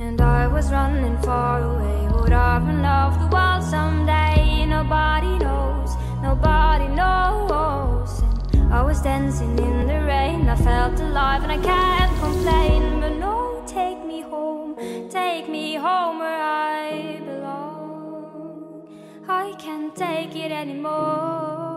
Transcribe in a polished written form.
And I was running far away. Would I run off the world someday? Nobody knows, nobody knows. And I was dancing in the rain. I felt alive and I can't complain. But no, take me home where I belong. I can't take it anymore.